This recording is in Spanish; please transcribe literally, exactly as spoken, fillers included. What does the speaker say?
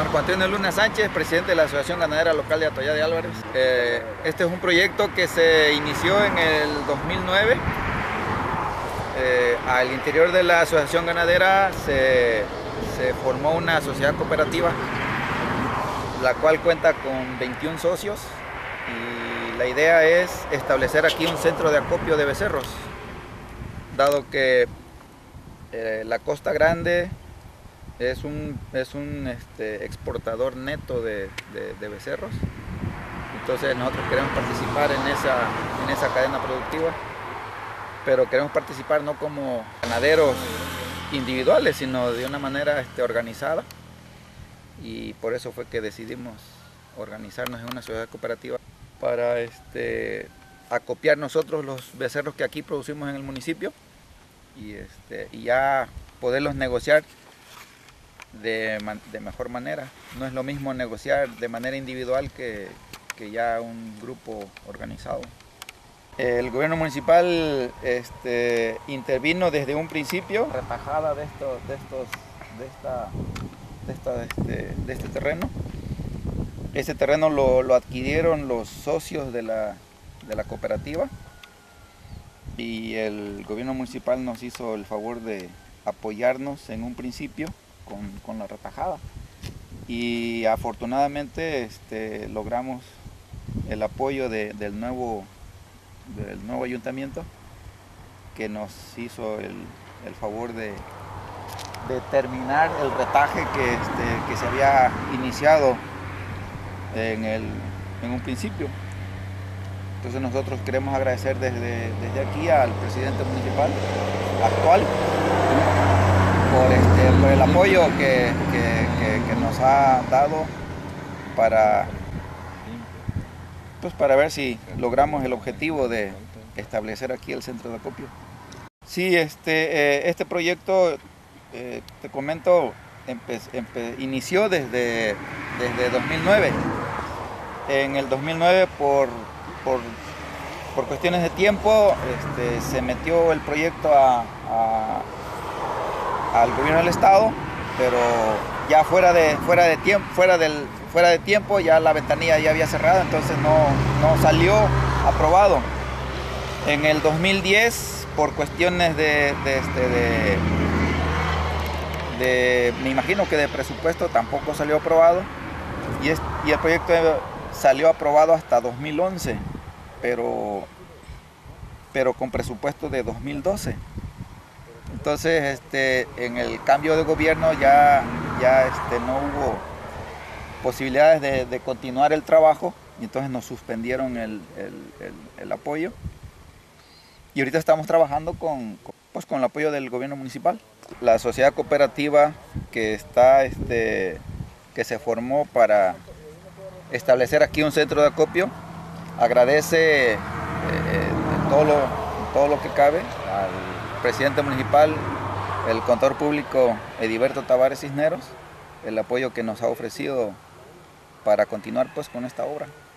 Marco Antonio Luna Sánchez, presidente de la Asociación Ganadera Local de Atoyac de Álvarez. Eh, este es un proyecto que se inició en el dos mil nueve. Eh, al interior de la Asociación Ganadera se, se formó una sociedad cooperativa, la cual cuenta con veintiún socios, y la idea es establecer aquí un centro de acopio de becerros, dado que eh, la Costa Grande es un, es un este, exportador neto de, de, de becerros. Entonces nosotros queremos participar en esa, en esa cadena productiva, pero queremos participar no como ganaderos individuales, sino de una manera este, organizada, y por eso fue que decidimos organizarnos en una sociedad cooperativa para este, acopiar nosotros los becerros que aquí producimos en el municipio y, este, y ya poderlos negociar de, de mejor manera. No es lo mismo negociar de manera individual que, que ya un grupo organizado. El gobierno municipal este, intervino desde un principio, retajada de, esto, de, estos, de, esta, de, esta, este, de este terreno. Ese terreno lo, lo adquirieron los socios de la, de la cooperativa, y el gobierno municipal nos hizo el favor de apoyarnos en un principio con, con la retajada, y afortunadamente este, logramos el apoyo de, del, nuevo, del nuevo ayuntamiento, que nos hizo el, el favor de, de terminar el retaje que, este, que se había iniciado en, el, en un principio. Entonces nosotros queremos agradecer desde, desde aquí al presidente municipal actual por, este, por el apoyo que, que, que, que nos ha dado para, pues para ver si logramos el objetivo de establecer aquí el centro de acopio. Sí, este, eh, este proyecto, eh, te comento, empe, empe, inició desde, desde dos mil nueve. En el dos mil nueve, por, por, por cuestiones de tiempo, este, se metió el proyecto a, a, al gobierno del estado, pero ya fuera de, fuera de tiempo, fuera del, fuera de tiempo, ya la ventanilla ya había cerrado, entonces no, no salió aprobado. En el dos mil diez, por cuestiones de, de, este, de, de, me imagino que de presupuesto, tampoco salió aprobado, y, es, y el proyecto salió aprobado hasta dos mil once, pero, pero con presupuesto de dos mil doce. Entonces, este, en el cambio de gobierno ya, ya este, no hubo posibilidades de, de continuar el trabajo, y entonces nos suspendieron el, el, el, el apoyo. Y ahorita estamos trabajando con, con, pues, con el apoyo del gobierno municipal. La sociedad cooperativa que, está, este, que se formó para establecer aquí un centro de acopio agradece eh, todo, lo, todo lo que cabe al presidente municipal, el contador público Ediberto Tavares Cisneros, el apoyo que nos ha ofrecido para continuar pues con esta obra.